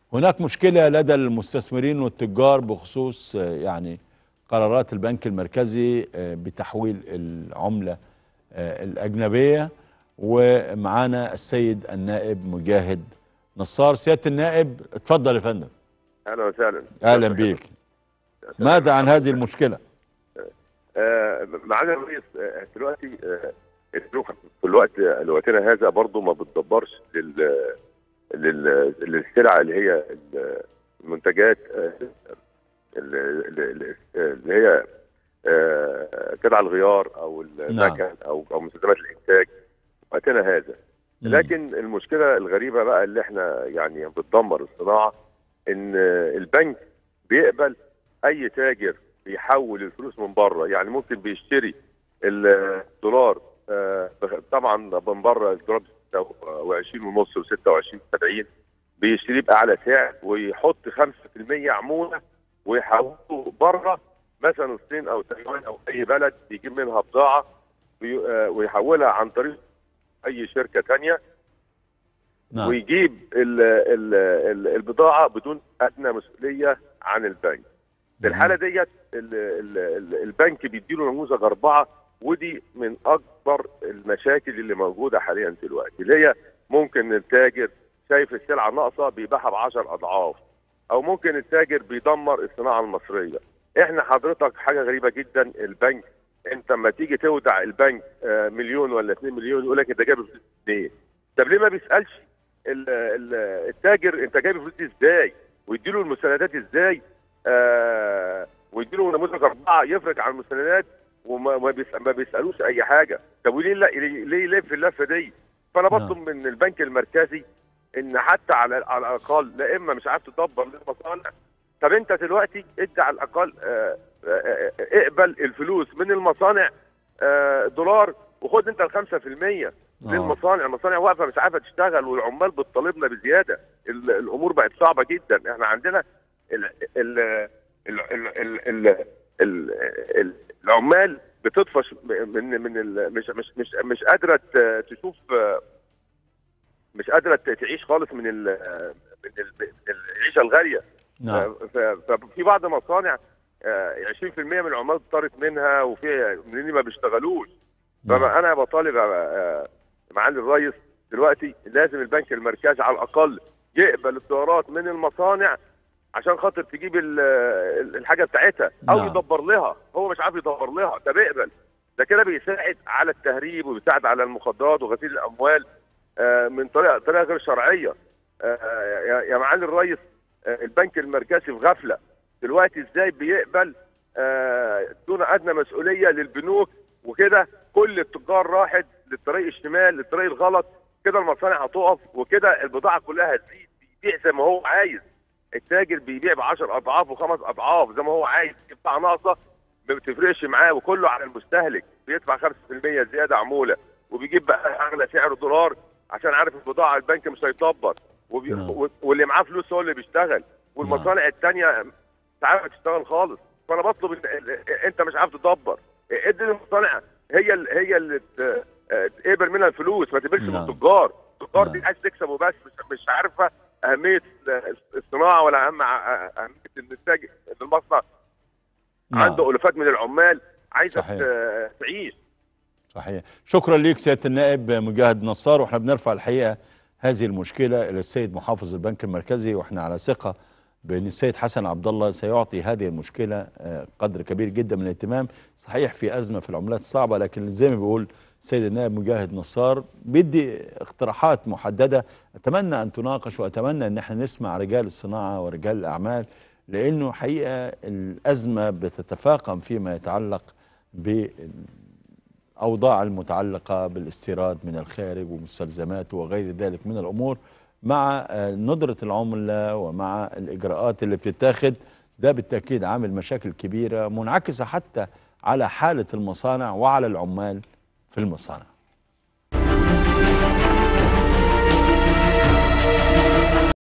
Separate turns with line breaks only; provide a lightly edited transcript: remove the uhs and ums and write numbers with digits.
هناك مشكلة لدى المستثمرين والتجار بخصوص يعني قرارات البنك المركزي بتحويل العملة الأجنبية، ومعانا السيد النائب مجاهد نصار. سيادة النائب اتفضل يا فندم.
اهلا وسهلا.
اهلا بيك. ماذا عن هذه المشكلة؟
معالي الرئيس، دلوقتي السوق في وقتنا هذا برضه ما بتدبرش للسلع اللي هي المنتجات اللي هي قطع الغيار او المكن او مستلزمات الانتاج وقتنا هذا. لكن المشكله الغريبه بقى اللي احنا يعني بتدمر الصناعه، ان البنك بيقبل اي تاجر بيحول الفلوس من بره. يعني ممكن بيشتري الدولار طبعا من بره الدولار ب 26 ونص و 26 70، بيشتريه باعلى سعر ويحط 5% عموله ويحوله بره، مثلا الصين او تايوان او اي بلد بيجيب منها بضاعه ويحولها عن طريق اي شركه ثانيه. نعم. ويجيب البضاعه بدون ادنى مسؤوليه عن البنك. في الحاله ديت البنك بيديله نموذج 4، ودي من اكبر المشاكل اللي موجوده حاليا دلوقتي، اللي هي ممكن التاجر شايف السلعه ناقصه بيبيعها ب10 اضعاف، او ممكن التاجر بيدمر الصناعه المصريه. احنا حضرتك حاجه غريبه جدا، البنك انت لما تيجي تودع البنك مليون ولا 2 مليون يقول لك انت جايب فلوس منين؟ طب ليه ما بيسالش التاجر انت جايب الفلوس دي ازاي؟ ويديله المستندات ازاي؟ ويديله نموذج 4 يفرق عن المستندات وما بيسالوش اي حاجه. طب وليه ليه في اللفه دي؟ فانا بطلب من البنك المركزي ان حتى على الاقل، لا اما مش عارف تدبر للمصانع. طب انت دلوقتي ادي على الاقل اقبل الفلوس من المصانع دولار، وخد انت ال 5% للمصانع. المصانع واقفه مش عارفه تشتغل، والعمال بتطالبنا بزياده. الامور بقت صعبه جدا. احنا عندنا العمال بتطفش مش قادره تشوف، مش قادره تعيش خالص من العيشه الغاليه. نعم. ففي بعض المصانع 20% من العمال اضطرت منها، وفي منين ما بيشتغلوش. فانا بطالب معالي الرئيس دلوقتي لازم البنك المركزي على الاقل يقبل الدولارات من المصانع عشان خاطر تجيب الحاجه بتاعتها، او يدبر لها. هو مش عارف يدبر لها، ده بيقبل. ده كده بيساعد على التهريب وبيساعد على المخدرات وغسيل الاموال من طريقه غير شرعيه. يا معالي الرئيس، البنك المركزي في غفله دلوقتي. ازاي بيقبل دون ادنى مسؤوليه للبنوك؟ وكده كل التجار راحت للطريق الشمال، للطريق الغلط. كده المصانع هتقف، وكده البضاعه كلها هتزيد. بيبيع زي ما هو عايز. التاجر بيبيع ب10 اضعاف و5 اضعاف زي ما هو عايز. بضاعه ناقصه ما بتفرقش معاه، وكله على المستهلك. بيدفع 5% زياده عموله، وبيجيب بقى اغلى سعر دولار عشان عارف البضاعه البنك مش هيطبق. واللي معاه فلوس هو اللي بيشتغل، والمصانع الثانيه مش عارفه تشتغل خالص. فانا بطلب انت مش عارف تدبر، ادي للمصانع هي اللي تقبل منها الفلوس، ما تقبلش من التجار. التجار دي عايز تكسب وبس، مش عارفه اهميه الصناعه ولا اهميه التاجر المصنع. عنده الوفات من العمال عايزه تعيش.
صحيح. شكرا ليك سياده النائب مجاهد نصار. واحنا بنرفع الحقيقه هذه المشكله الى السيد محافظ البنك المركزي، واحنا على ثقه بان السيد حسن عبد الله سيعطي هذه المشكله قدر كبير جدا من الاهتمام. صحيح في ازمه في العملات الصعبه، لكن زي ما بيقول السيد النائب مجاهد نصار بيدي اقتراحات محدده اتمنى ان تناقش، واتمنى ان احنا نسمع رجال الصناعه ورجال الاعمال، لانه حقيقه الازمه بتتفاقم فيما يتعلق بالاوضاع المتعلقه بالاستيراد من الخارج ومستلزماته وغير ذلك من الامور، مع ندرة العملة ومع الإجراءات اللي بتتاخد. ده بالتأكيد عامل مشاكل كبيرة منعكسة حتى على حالة المصانع وعلى العمال في المصانع.